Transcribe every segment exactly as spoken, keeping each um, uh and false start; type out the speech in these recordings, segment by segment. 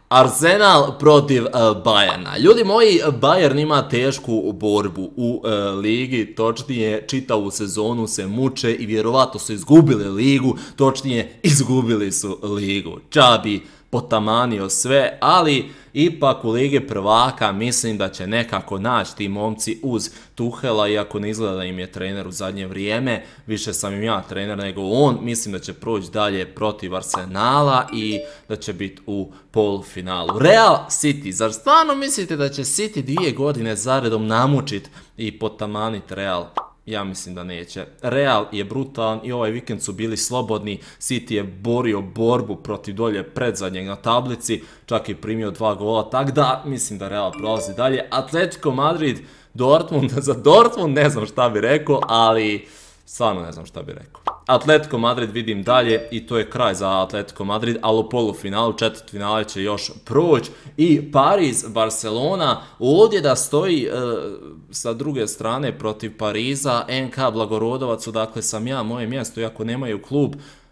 Arsenal protiv uh, Bayerna. Ljudi moji, Bayern ima tešku borbu u uh, ligi, točnije čitavu sezonu se muče i vjerovatno su izgubili ligu, točnije izgubili su ligu. Čabi potamanio sve, ali ipak u Ligi prvaka mislim da će nekako naći ti momci uz Tuhela, iako ne izgleda da im je trener u zadnje vrijeme, više sam im ja trener nego on, mislim da će proći dalje protiv Arsenala i da će biti u polufinalu. Real City, zar stvarno mislite da će City dvije godine zaredom namučiti i potamaniti Real? Ja mislim da neće. Real je brutalan i ovaj vikend su bili slobodni. City je borio borbu protiv dolje predzadnjeg na tablici, čak i primio dva gola, tako da mislim da Real prolazi dalje. Atletico Madrid, Dortmund, za Dortmund ne znam šta bi rekao, ali stvarno ne znam šta bi rekao. Atletico Madrid vidim dalje i to je kraj za Atletico Madrid, ali u polufinalu, četvrtfinale će još proći. I Paris, Barcelona, ovdje da stoji e, sa druge strane protiv Pariza, N K Blagorodovac, dakle sam ja, moje mjesto, iako nemaju klub,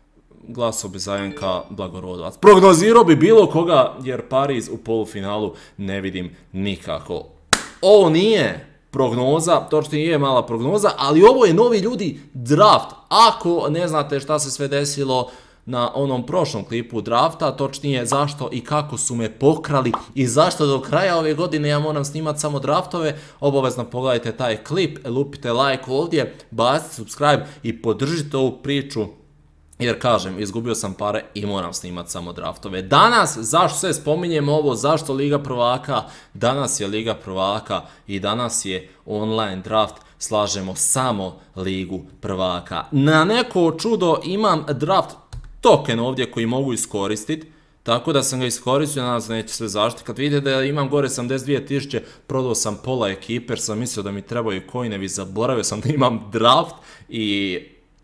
glasao bi za N K Blagorodovac. Prognozirao bi bilo koga, jer Pariz u polufinalu ne vidim nikako. Ovo nije prognoza, točnije je mala prognoza, ali ovo je novi ljudi draft. Ako ne znate šta se sve desilo na onom prošlom klipu drafta, točnije zašto i kako su me pokrali i zašto do kraja ove godine ja moram snimati samo draftove, obavezno pogledajte taj klip, lupite like ovdje, bacite subscribe i podržite ovu priču. Jer kažem, izgubio sam pare i moram snimati samo draftove. Danas, zašto sve spominjem ovo, zašto Liga prvaka? Danas je Liga prvaka i danas je online draft, slažemo samo Ligu prvaka. Na neko čudo imam draft token ovdje koji mogu iskoristiti, tako da sam ga iskoristio, nadam se da neće sve zaštiti. Kad vidite da imam gore sedamdeset dvije tisuće, prodao sam pola ekipe jer sam mislio da mi trebaju coinevi, zaboravio sam da imam draft i...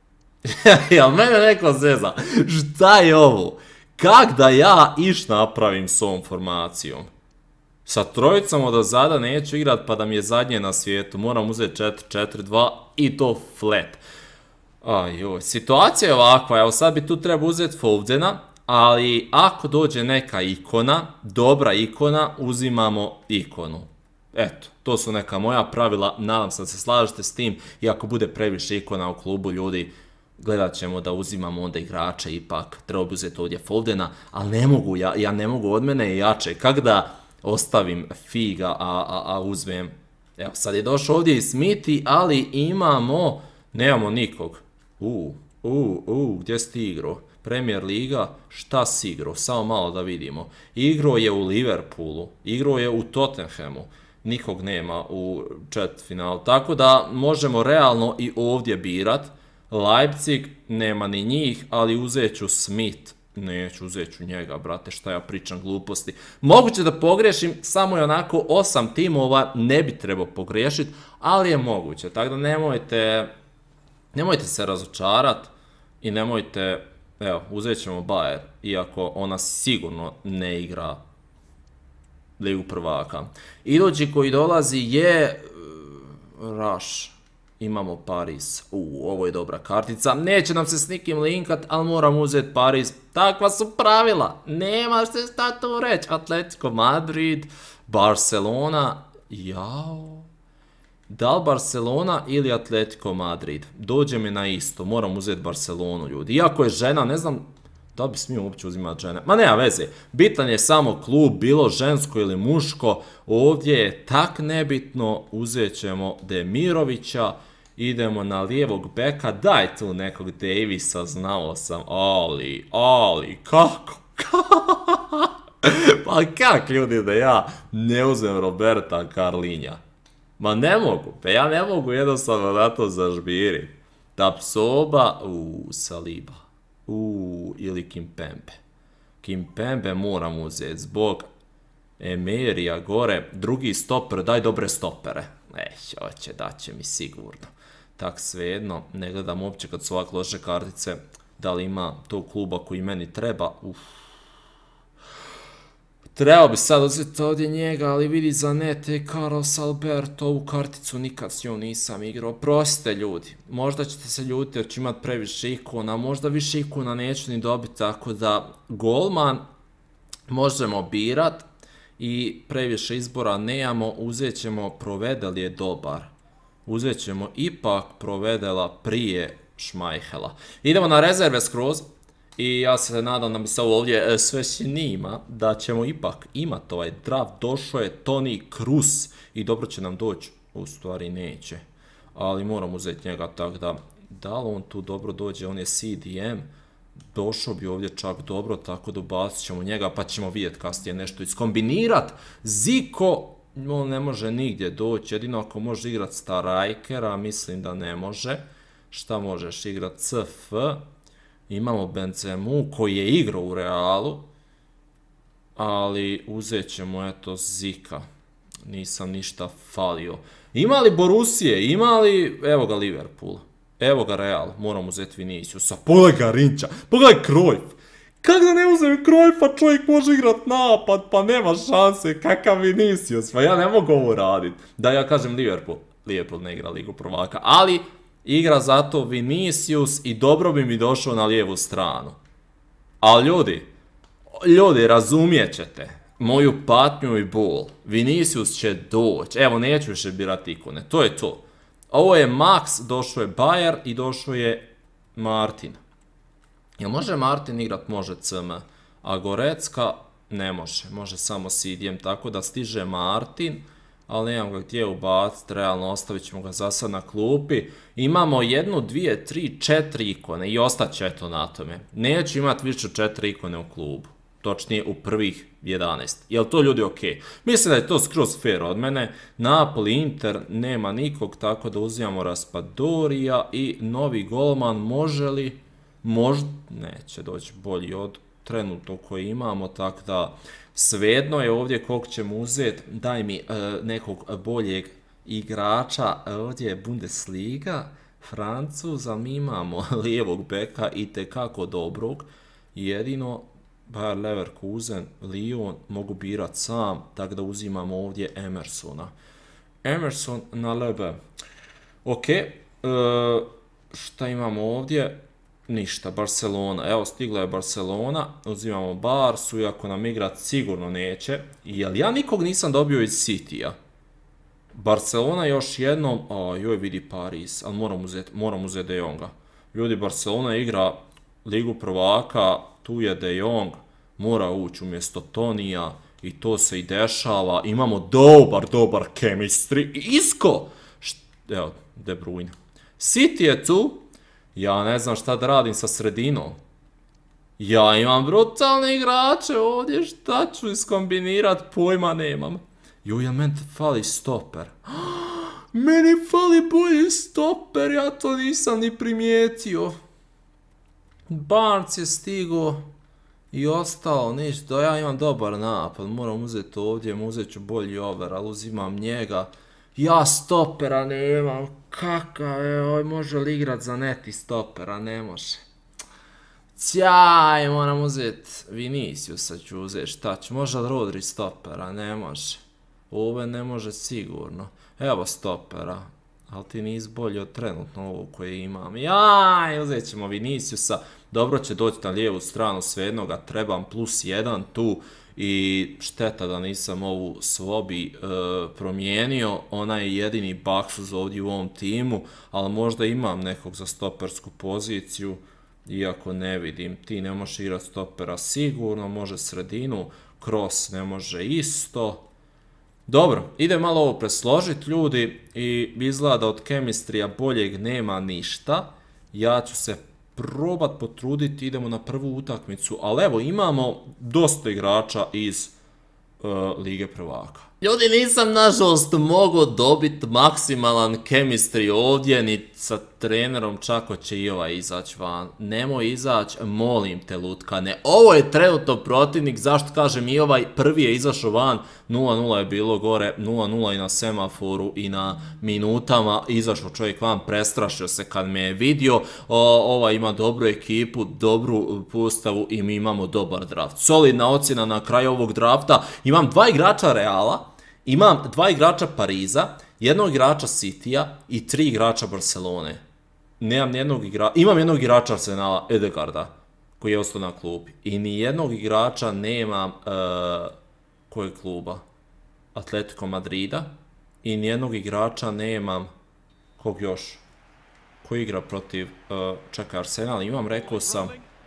Jel mene neko zeza? Šta je ovo? Kak da ja iš napravim s ovom formacijom? Sa trojicom od zada neću igrat pa da mi je zadnje na svijetu. Moram uzeti četiri četiri dva i to flat. Ajoj, situacija je ovakva. Evo sad bi tu treba uzeti Fodena, ali ako dođe neka ikona, dobra ikona, uzimamo ikonu. Eto, to su neka moja pravila. Nadam se da se slažete s tim. I ako bude previše ikona u klubu, ljudi, gledat ćemo da uzimamo onda igrače, ipak treba bi uzeti ovdje Fodena, ali ne mogu, ja, ja ne mogu, od mene je jače. Kak da ostavim Figa, a, a, a uzmem, evo sad je došao ovdje i Smithy, ali imamo, nemamo nikog. U, u, u, gdje si ti igrao? Premier Liga, šta si igrao? Samo malo da vidimo. Igrao je u Liverpoolu, igrao je u Tottenhamu, nikog nema u četvrtfinalu, tako da možemo realno i ovdje birat. Leipzig, nema ni njih, ali uzet ću Smith. Neću, uzet ću njega, brate, šta ja pričam gluposti. Moguće da pogrešim, samo je onako osam timova, ne bi trebao pogrešiti, ali je moguće. Tako da nemojte, nemojte se razočarat i nemojte, evo, uzet ćemo Bayern, iako ona sigurno ne igra Ligu prvaka. Idući koji dolazi je Rush. Imamo Paris. U, ovo je dobra kartica. Neće nam se s nikim linkat, ali moram uzeti Paris. Takva su pravila. Nemaš se šta tu reći. Atletico Madrid, Barcelona. Jao. Da li Barcelona ili Atletico Madrid? Dođe mi na isto. Moram uzeti Barcelonu, ljudi. Iako je žena, ne znam da bi smio uopće uzimati žene. Ma nema veze. Bitan je samo klub, bilo žensko ili muško. Ovdje je tak nebitno. Uzet ćemo Demirovića. Idemo na lijevog beka, daj tu nekog Davisa, znao sam, ali, ali, kako, pa kak ljudi da ja ne uzmem Roberta Carlinja? Ma ne mogu, pa ja ne mogu jednostavno na to zažbiri. Tapsoba, u Saliba, u ili Kimpembe. Kimpembe moram uzeti zbog Emerija gore, drugi stoper, daj dobre stopere. Eh, hoće, daće mi sigurno. Tak svejedno, ne gledam uopće kad su ovak loše kartice, da li ima tog kluba koji meni treba. Uf. Trebao bi sad uzeti ovdje njega, ali vidi za nete Carlos Alberto, ovu karticu nikad s njom nisam igrao. Prostite ljudi, možda ćete se ljutiti jer ću imati previše ikona, možda više ikona neću ni dobiti, tako da golman možemo birat i previše izbora nemamo, uzet ćemo Provedel je dobar. Uzet ćemo ipak Provedela prije Šmajhela. Idemo na rezerve skroz i ja se nadam da mi se ovo ovdje sve snima, da ćemo ipak imati ovaj draft. Došao je Toni Kroos i dobro će nam doći, u stvari neće, ali moram uzeti njega, tako da, da li on tu dobro dođe, on je C D M, došao bi ovdje čak dobro, tako da ubacit ćemo njega, pa ćemo vidjeti kasnije nešto iskombinirat. Ziko, on ne može nigdje doći, jedino ako može igrat Strikera, mislim da ne može. Šta možeš igrat? C F, imamo Benzemu koji je igrao u Realu, ali uzet ćemo eto Zika, nisam ništa falio. Ima li Borusije, ima li, evo ga Liverpool, evo ga Real, moram uzeti Viniciusa, pogledaj ga Rinča, pogledaj Cruyff. Kako da ne uzem Cruyffa, čovjek može igrat napad, pa nema šanse, kakav Vinicius, pa ja ne mogu ovo radit. Da ja kažem Liverpool, Liverpool ne igra Ligu prvaka, ali igra zato Vinicius i dobro bi mi došao na lijevu stranu. Ali ljudi, ljudi razumijet ćete moju patnju i bol, Vinicius će doći, evo neću više birati ikone, to je to. Ovo je Max, došao je Bayer i došao je Martin. Jel može Martin igrat? Može C M. A Gorecka ne može. Može samo C D M, tako da stiže Martin, ali nemam ga gdje ubaciti, realno ostavit ćemo ga za sad na klupi. Imamo jednu, dvije, tri, četiri ikone i ostaće eto na tome. Neću imati više četiri ikone u klubu. Točnije u prvih jedanaest. Jel to ljudi ok? Mislim da je to skroz fair od mene. Napoli, Inter, nema nikog, tako da uzimamo Raspadorija i novi golman. Može li? Možda neće doći bolji od trenutno koji imamo, tako da svejedno je ovdje koliko ćemo uzeti. Daj mi uh, nekog boljeg igrača, ovdje je Bundesliga, Francuza, mi imamo lijevog beka i tekako dobrog, jedino Bayer Leverkusen, Lyon mogu birat sam, tako da uzimamo ovdje Emersona. Emerson na L B. Ok, uh, šta imamo ovdje? Ništa, Barcelona, evo stigla je Barcelona, uzimamo Barsu, iako nam igrat sigurno neće, jer ja nikog nisam dobio iz City-a. Barcelona još jednom, a joj vidi Paris, ali moram uzeti moram uzet De Jonga. Ljudi, Barcelona igra Ligu prvaka, tu je De Jong, mora ući umjesto Tonija i to se i dešava, imamo dobar, dobar chemistry, Isco, evo, De Bruyne. City je tu. Ja ne znam šta da radim sa sredinom. Ja imam brutalne igrače ovdje, šta ću iskombinirat, pojma nemam. Joj, jel meni fali stoper? Meni fali bolji stoper, ja to nisam ni primijetio. Barnes je stigo i ostao, ništa, ja imam dobar napad, moram uzeti ovdje, uzet ću bolji over, ali uzimam njega. Ja stopera nemam, kakav je, oj, može li igrat za neti stopera, ne može. Ćaj, moram uzet Viniciusa ću uzet, šta ću, može li Rodri stopera, ne može. Ove ne može sigurno, evo stopera, ali ti nis bolji od trenutno ovo koje imam. Jaj, uzet ćemo Viniciusa, dobro će doći na lijevu stranu, svejedno ga trebam, plus jedan tu. I šteta da nisam ovu Svobi e, promijenio, ona je jedini baksuz ovdje u ovom timu, ali možda imam nekog za stopersku poziciju, iako ne vidim. Ti ne možeš igrati stopera sigurno, može sredinu, Kroos ne može isto. Dobro, ide malo ovo presložiti ljudi i izgleda da od chemistrija boljeg nema ništa. Ja ću se probat potruditi, idemo na prvu utakmicu, ali evo imamo dosta igrača iz uh, Lige prvaka. Ljudi, nisam nažalost mogao dobiti maksimalan chemistry ovdje, ni sa trenerom, čako će i ovaj izaći van. Nemoj izaći, molim te lutkane. Ovo je trenutno protivnik, zašto kažem i ovaj prvi je izašao van, nula nula je bilo gore, nula nula i na semaforu i na minutama, izašao čovjek van, prestrašio se kad me je vidio. O, ova ima dobru ekipu, dobru postavu i mi imamo dobar draft. Solidna ocjena na kraju ovog drafta, imam dva igrača Reala, imam dva igrača Pariza, jednog igrača City-a i tri igrača Barcelone. Nemam jednog igrača, imam jednog igrača Arsenala, Edegarda. koji je ostao na klupi. I nijednog igrača nemam uh, kojeg kluba? Atletico Madrida. I nijednog igrača nemam kog još? Ko igra protiv, uh, čekaj, Arsenal imam, rekao sam.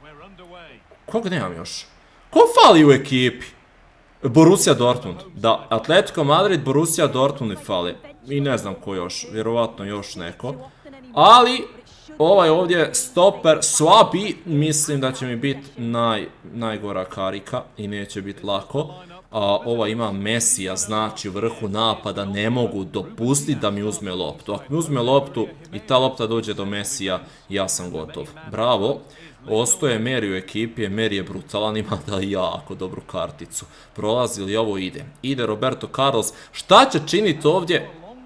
Kog nemam još? Ko fali u ekipi? Borussia Dortmund. Da, Atletico Madrid, Borussia Dortmund mi fali. I ne znam ko još, vjerovatno još neko. Ali, ovaj ovdje stoper Swabi, mislim da će mi biti naj, najgora karika i neće biti lako. A ova ima Mesija, znači u vrhu napada, ne mogu dopustiti da mi uzme loptu. Ako mi uzme loptu i ta lopta dođe do Mesija, ja sam gotov. Bravo. Ostoje Meri u ekipi, Meri je brutalan, ima da jako dobru karticu. Prolazi li ovo ide? Ide Roberto Carlos. Šta će činiti ovdje?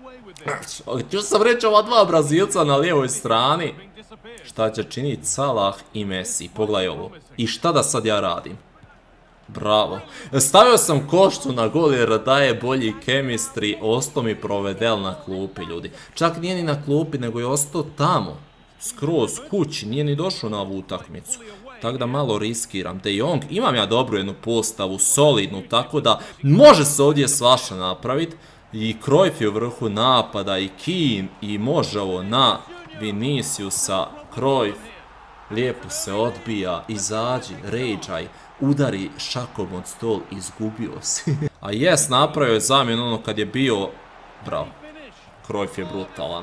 Ću sam reći ova dva Brazilca na lijevoj strani. Šta će činiti Salah i Messi? Pogledaj ovo. I šta da sad ja radim? Bravo. Stavio sam Koštu na gol jer daje bolji chemistry. Ostao mi Provedel na klupi, ljudi. Čak nije ni na klupi, nego je ostao tamo. Skroz kući, nije ni došao na ovu utakmicu. Tako da malo riskiram. De Jong, imam ja dobru jednu postavu, solidnu, tako da može se ovdje svašta napraviti. I Cruyff je u vrhu napada, i Keane, i može ovo na Viniciusa. Cruyff lijepo se odbija, izađi, ređaj, udari šakom od stol, izgubio si. A jes, napravio je zamjenu ono kad je bio... Bravo. Cruyff je brutalan.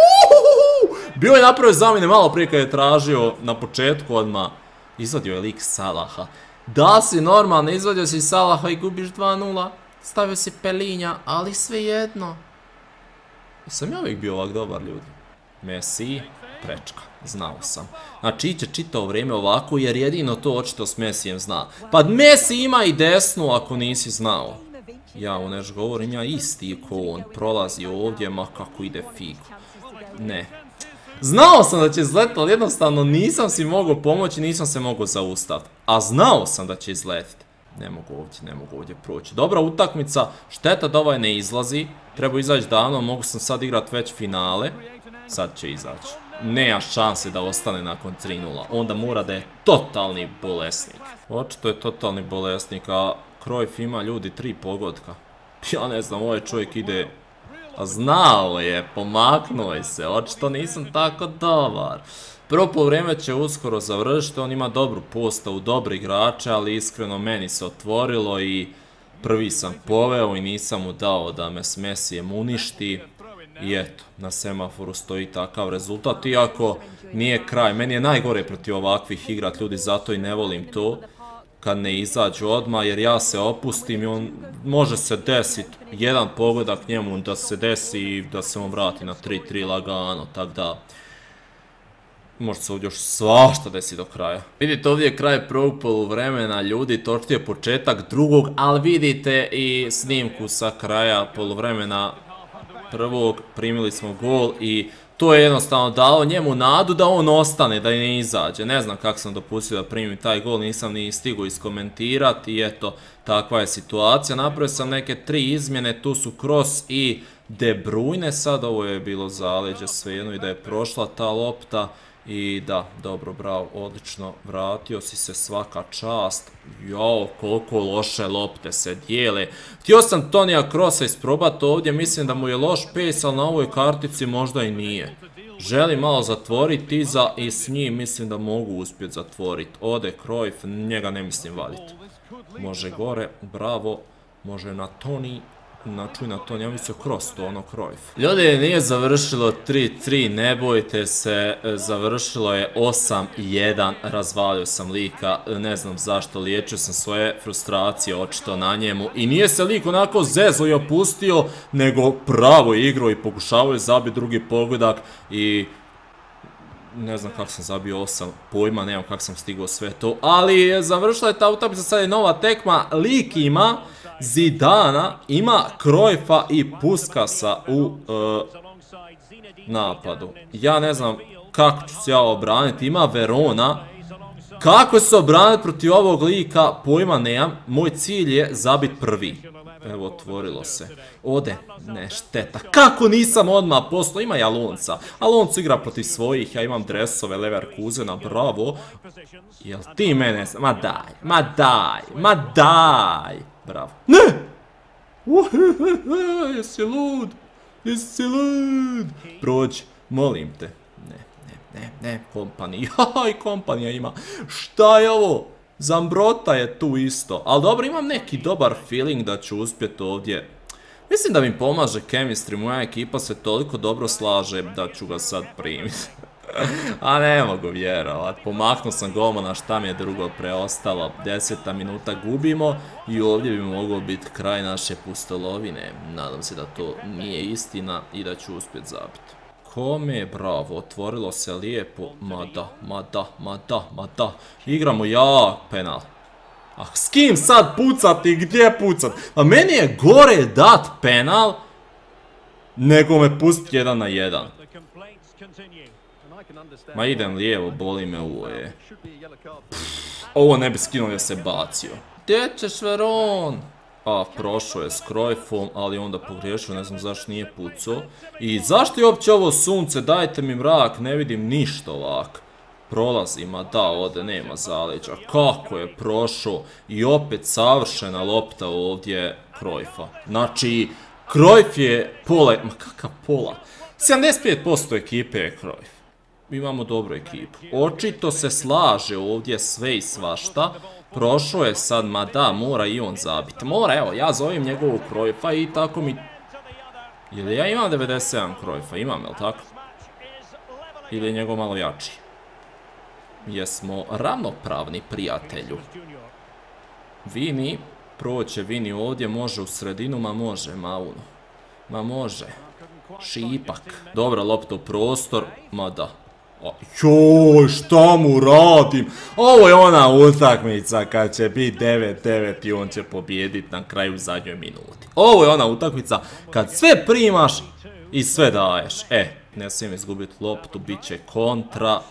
Bio je napravio zamjene malo prije kad je tražio na početku odmah. Izvadio je lik Salaha. Da si normalno, izvadio si Salaha i gubiš dva nula. Stavio si Pelinja, ali svejedno. Sam ja uvijek bio ovak dobar, ljudi. Messi, prečka, znao sam. Znači, iće čitao vrijeme ovako, jer jedino to očito s Messijem zna. Pa Messi ima i desnu, ako nisi znao. Ja u neš govorim, ja isti ko on. Prolazi ovdje, ma kako ide figu. Ne. Znao sam da će izletiti, ali jednostavno nisam si mogao pomoći, nisam se mogao zaustaviti. A znao sam da će izletiti. Ne mogu ovdje, ne mogu ovdje proći. Dobra utakmica, šteta da ovaj ne izlazi. Treba izaći davno, mogu sam sad igrati već finale. Sad će izaći. Nema šanse da ostane nakon tri nula. Onda mora da je totalni bolesnik. Očito je totalni bolesnik, a Cruyff ima ljudi tri pogotka. Ja ne znam, ovaj čovjek ide... A znao je, pomaknuo je se, očito nisam tako dobar. Prvo poluvreme će uskoro završiti, on ima dobru postavu, dobri igrače, ali iskreno meni se otvorilo i prvi sam poveo i nisam mu dao da me s Messijem uništi. I eto, na semaforu stoji takav rezultat, iako nije kraj. Meni je najgore protiv ovakvih igrat, ljudi, zato i ne volim to. Kad ne izađu odmah, jer ja se opustim i on može se desiti jedan pogodak njemu da se desi i da se on vrati na tri tri lagano, tako da može se ovdje još svašta desi do kraja. Vidite, ovdje je kraj prvog poluvremena, ljudi, točnije je početak drugog, ali vidite i snimku sa kraja poluvremena prvog, primili smo gol i to je jednostavno dalo njemu nadu da on ostane, da i ne izađe. Ne znam kako sam dopustio da primim taj gol, nisam ni stigao iskomentirati i eto, takva je situacija. Napravio sam neke tri izmjene, tu su Kroos i De Bruyne, sad ovo je bilo zaleđe svejedno i da je prošla ta lopta. I da, dobro, bravo, odlično, vratio si se, svaka čast. Jao, koliko loše lopte se dijele. Htio sam Tonija Kroosa isprobati ovdje, mislim da mu je loš pace, ali na ovoj kartici možda i nije. Želim malo zatvoriti iza i s njim mislim da mogu uspjeti zatvoriti. Ode Cruyff, njega ne mislim vaditi. Može gore, bravo, može na Toni. Načuj na to, ja mislio Kroos, to ono Cruyff. Ljudi, nije završilo tri tri, ne bojte se, završilo je osam jedan, razvalio sam lika, ne znam zašto, liječio sam svoje frustracije očito na njemu i nije se lik onako zezo i opustio, nego pravo igrao i pokušavao je zabiti drugi pogodak i... Ne znam kako sam zabio osam, pojma, nemam kako sam stigao sve to, ali završila je ta utakmica, sad je nova tekma, lik ima Zidana, ima Cruyffa i Puskasa u uh, napadu. Ja ne znam kako ću se ja obraniti, ima Verona, Kako se obraniti protiv ovog lika, pojma nemam. Moj cilj je zabit prvi. Evo, otvorilo se. Ode, ne, šteta. Kako nisam odmah poslao? Ima i Alonca. Alonso igra protiv svojih, ja imam dresove Leverkusena, bravo. Jel ti mene... Ma daj, ma daj, ma daj. Bravo. Ne! Jesi lud? Jesi lud? Prođi, molim te. Ne, ne, ne, ne, kompanija. Jaj, kompanija ima. Šta je ovo? Zambrota je tu isto. Ali dobro, imam neki dobar feeling da ću uspjeti ovdje. Mislim da mi pomaže chemistry, moja ekipa se toliko dobro slaže da ću ga sad primiti. A ne mogu vjerovat. Pomaknuo sam golmana, šta mi je drugo preostalo. Deseta minuta gubimo i ovdje bi mogao biti kraj naše pustolovine. Nadam se da to nije istina i da ću uspjeti zabiti. Kome, bravo, otvorilo se lijepo. Ma da, ma da, ma da, ma da. Igramo jak penal. A s kim sad pucati, gdje pucat? A meni je gore dat penal nego me pustiti jedan na jedan. Ma idem lijevo, boli me uvoje. Ovo ne bi skinuo jer se bacio. Gdje ćeš, Veron? A, prošao je s Cruyffom, ali onda pogriješio, ne znam zašto nije pucao. I zašto je uopće ovo sunce? Dajte mi mrak, ne vidim ništa ovak. Prolazi, ma da, ovdje nema zaleđa. Kako je prošao? I opet savršena lopta ovdje Cruyffa. Znači, Cruyff je pola... Ma kakav pola? sedamdeset pet posto ekipe je Cruyff. Imamo dobru ekipu. Očito se slaže ovdje sve i svašta. Prošao je sad, ma da, mora i on zabiti. Mora, evo, ja zovem njegovog Cruyffa i tako mi... Ili ja imam devedeset sedam Cruyffa, imam, jel tako? Ili je njegov malo jači? Jesmo ravnopravni, prijatelju. Vini, proće Vini ovdje, može u sredinu, ma može, Mauno. Ma može. Šipak. Dobra lopta u prostor, ma da. Joj, šta mu radim? Ovo je ona utakmica kad će biti devet devet i on će pobijediti na kraju u zadnjoj minuti. Ovo je ona utakmica kad sve primaš i sve daješ. E, ne smijem izgubiti loptu, bit će kontra.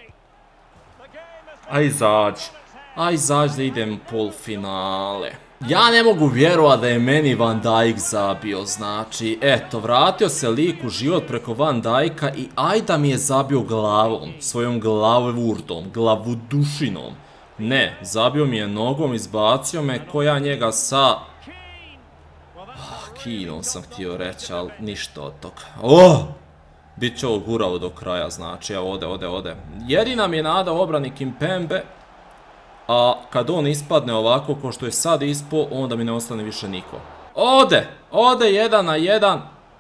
Aj izađi, aj izađi da idem u polufinale. Ja ne mogu vjerovat da je meni Van Dijk zabio, znači, eto, vratio se lik u život preko Van Dijka i aj da mi je zabio glavom, svojom glavurdom, glavudušinom. Ne, zabio mi je nogom, izbacio me, ko ja njega sa... Ah, kinom sam htio reći, ali ništa od toga. Oh! Bit će ovo gurao do kraja, znači, evo, ode, ode, ode. Jedina mi je nada obrani Kimpembe. A kad on ispadne ovako ko što je sad ispo, onda mi ne ostane više niko. Ode! Ode jedan na jedan.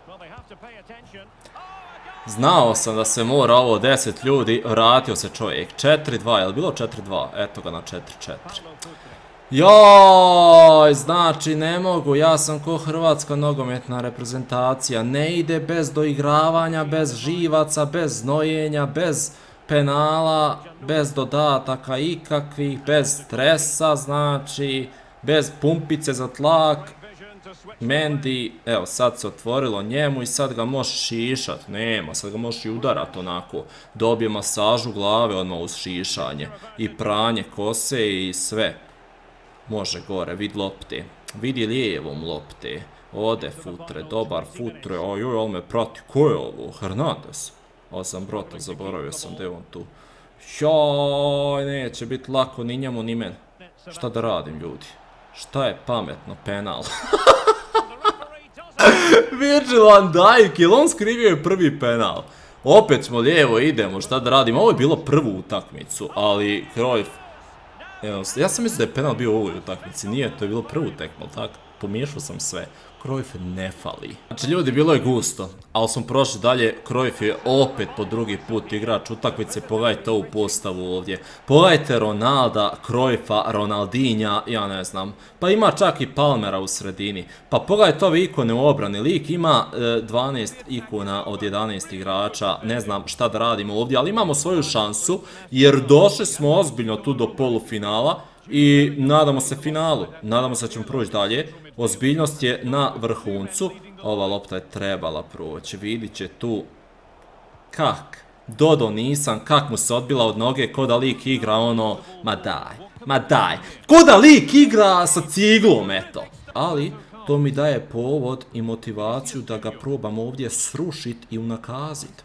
Znao sam da se mora ovo deset ljudi, vratio se čovjek. četiri dva, je li bilo četiri dva? Eto ga na četiri četiri. Joj, znači ne mogu, ja sam ko hrvatska nogometna reprezentacija. Ne ide bez doigravanja, bez živaca, bez znojenja, bez... penala, bez dodataka ikakvih, bez stresa, znači, bez pumpice za tlak. Mendy, evo sad se otvorilo njemu i sad ga možeš šišat, nema, sad ga možeš i udarat onako. Dobije masažu glave odmah uz šišanje i pranje kose i sve. Može gore, vid lopte, vidi lijevom lopte. Ode futre, dobar futre, ojoj, ali me prati, ko je ovo, Hernandez? Ovo sam brota, zaboravio sam da je on tu. Joj, neće biti lako ni njemu ni meni. Šta da radim, ljudi? Šta je pametno, penal? Virgil van Dijk, jel on skrivio je prvi penal? Opet smo lijevo, idemo, šta da radim? Ovo je bilo prvu utakmicu, ali Cruyff... Ja sam mislio da je penal bio u ovoj utakmici, nije, to je bilo prvu tekmu, tako? Pomiješao sam sve. Cruyff ne fali. Znači ljudi, bilo je gusto, ali smo prošli dalje. Cruyff je opet po drugi put igrač utakmice. Pogledajte ovu postavu ovdje. Pogledajte Ronalda, Cruyffa, Ronaldinha, ja ne znam. Pa ima čak i Palmera u sredini. Pa pogledajte ove ikone u obrani. Lik ima e, dvanaest ikona od jedanaest igrača. Ne znam šta da radimo ovdje, ali imamo svoju šansu jer došli smo ozbiljno tu do polufinala. I nadamo se finalu, nadamo se da ćemo proći dalje. Ozbiljnost je na vrhuncu. Ova lopta je trebala proći, vidit će tu. Kak? Dodo nisam, kak mu se odbila od noge, ko da lik igra ono, ma daj, ma daj. Ko da lik igra sa ciglom, eto. Ali, to mi daje povod i motivaciju da ga probam ovdje srušit i unakazit.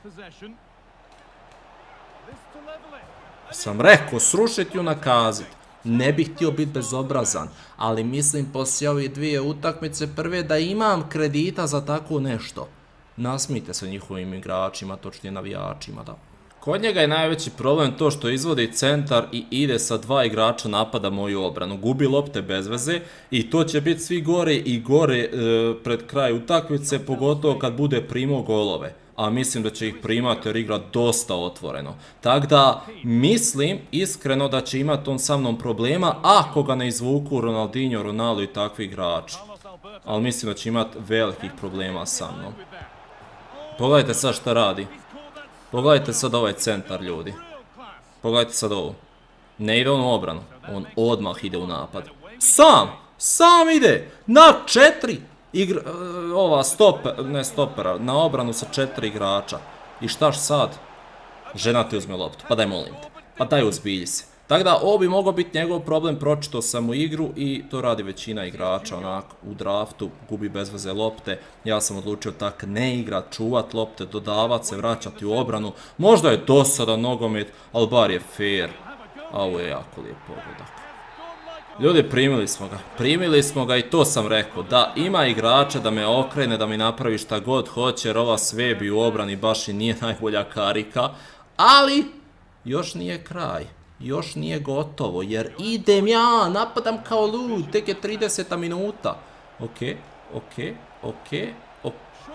Sam rekao, srušit i unakazit. Ne bih htio biti bezobrazan, ali mislim poslije ove dvije utakmice prve da imam kredita za tako nešto. Nasmijte se njihovim igračima, točnije navijačima, da. Kod njega je najveći problem to što izvodi centar i ide sa dva igrača napada moju obranu. Gubi lopte bez veze i to će biti svi gore i gore e, pred kraj utakmice, pogotovo kad bude primao golove. A mislim da će ih primati jer igra dosta otvoreno. Tako da mislim iskreno da će imati on sa mnom problema ako ga ne izvuku Ronaldinho, Ronaldo i takvi igrači. Ali mislim da će imati velikih problema sa mnom. Pogledajte sad šta radi. Pogledajte sad ovaj centar, ljudi. Pogledajte sad ovo. Ne ide on u obranu. On odmah ide u napad. Sam! Sam ide! Na četiri! Igra, ova stoper, ne stopera, na obranu sa četiri igrača. I štaš sad? Žena ti uzme loptu. Pa daj molim te. Pa daj uzbilji se. Tako da ovo bi mogao biti njegov problem, pročitao sam u igru i to radi većina igrača onako u draftu, gubi bez veze lopte. Ja sam odlučio tak ne igrat, čuvat lopte, dodavat se, vraćati u obranu. Možda je dosadan nogomet, ali bar je fair. A ovo je jako lijep pogodak. Ljudi, primili smo ga. Primili smo ga i to sam rekao. Da ima igrača da me okrene, da mi napravi šta god hoće, jer ova Svebi u obrani baš i nije najbolja karika. Ali još nije kraj. Još nije gotovo, jer idem ja, napadam kao lud, tek je trideseta minuta. Okej, okej, okej, okej.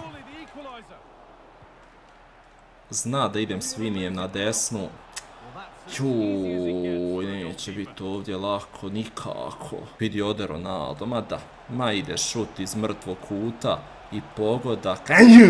Zna da idem svinijem na desnu. Juuu, neće biti ovdje lako, nikako. Vidi ode Ronaldo, ma da, ma ide šut iz mrtvog kuta i pogodak.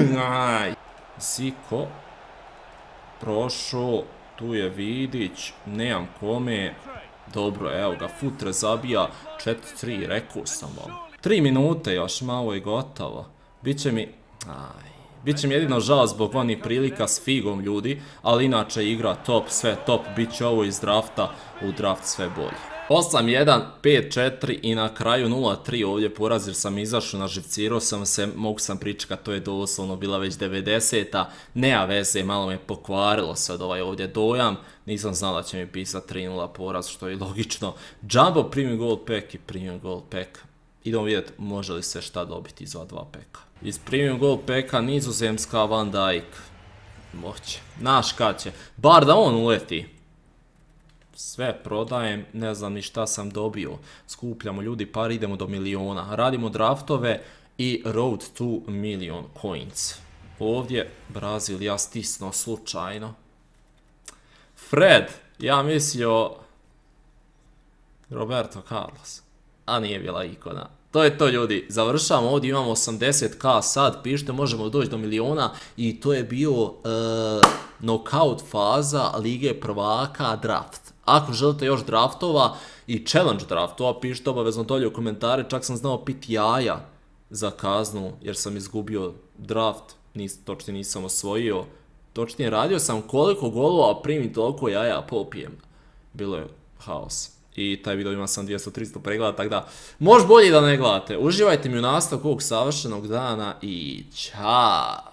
Ziko, prošao. Tu je Vidić, nemam kome. Dobro, evo ga, Futre zabija. četiri tri, rekao sam vam. tri minute još, malo je gotovo. Biće mi... Aj... Biće mi jedino žao zbog onih prilika s figom, ljudi. Ali inače igra top, sve top. Biće ovo iz drafta, u draft sve bolje. osam jedan, pet četiri i na kraju nula tri ovdje poraz jer sam izašao, naživcirao sam se, mogu sam pričati, to je doslovno bila već devedeseta, nema veze, malo me pokvarilo sad ovaj ovdje dojam, nisam znao da će mi pisati tri nula poraz, što je logično. Jumbo primi gold pack i premium gold pack. Idemo vidjeti može li se šta dobiti iz ova dva peka. Iz premium gold packa Nizozemska Van Dijk. Moće, naš kad će, bar da on uleti. Sve prodajem, ne znam ni šta sam dobio. Skupljamo ljudi par, idemo do miliona. Radimo draftove i road to million coins. Ovdje Brazil ja stisno slučajno. Fred, ja mislio Roberto Carlos. A nije bila ikona. To je to, ljudi, završavamo, ovdje imamo osamdeset ka sad, pišite, možemo doći do miliona i to je bio uh, knockout faza Lige prvaka draft. Ako želite još draftova i challenge draftova, pišite obavezno dolje u komentare, čak sam znao piti jaja za kaznu jer sam izgubio draft, nis, točnije nisam osvojio, točnije radio sam koliko golova primim toliko jaja popijem. Bilo je haos. I taj video ima sam dvjesto tristo pregleda, tako da može bolje da ne gledate. Uživajte mi u nastavku ovog savršenog dana i ćao!